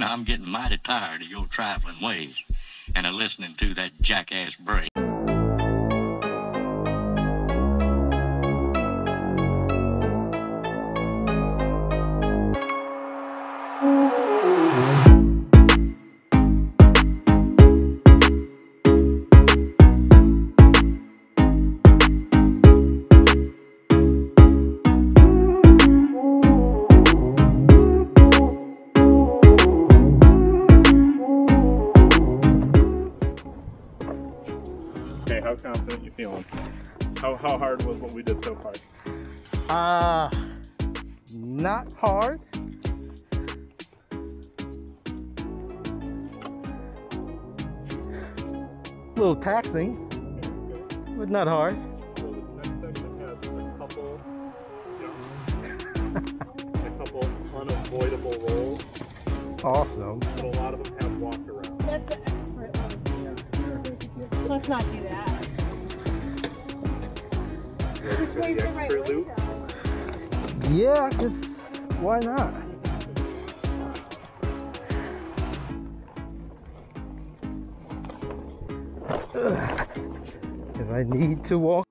I'm getting mighty tired of your trifling ways and of listening to that jackass Bray. How confident you feeling? How hard was what we did so far? Not hard. A little taxing, but not hard. So this next section has a couple jumps, a couple unavoidable rolls. Awesome. But a lot of them have walk around. That's the expert one. Let's not do that. Ready for the expert loop? Yeah, just why not? If I need to walk